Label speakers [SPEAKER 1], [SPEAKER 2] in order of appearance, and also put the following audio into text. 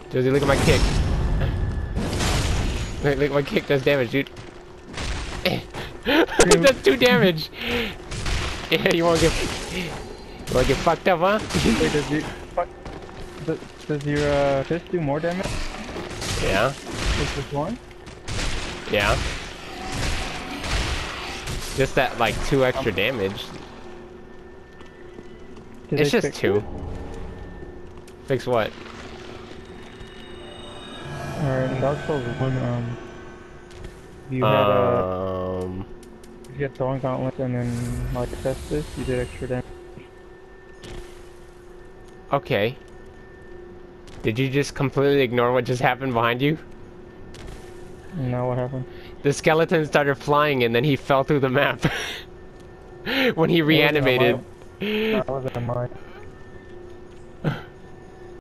[SPEAKER 1] Josie, look at my kick. Look at my kick does damage, dude. That's 2 damage. Yeah, you wanna get fucked up, huh?
[SPEAKER 2] Wait, does your fist do more damage?
[SPEAKER 1] Yeah.
[SPEAKER 2] Is this one?
[SPEAKER 1] Yeah. Just that, like, 2 extra damage. It's just 2. Fix what?
[SPEAKER 2] Alright, in Dark Souls 1, you had throwing gauntlets and then, like, Cestus, you did extra damage.
[SPEAKER 1] Okay. Did you just completely ignore what just happened behind you?
[SPEAKER 2] No, what happened?
[SPEAKER 1] The skeleton started flying and then he fell through the map. When he reanimated.
[SPEAKER 2] That wasn't a mine.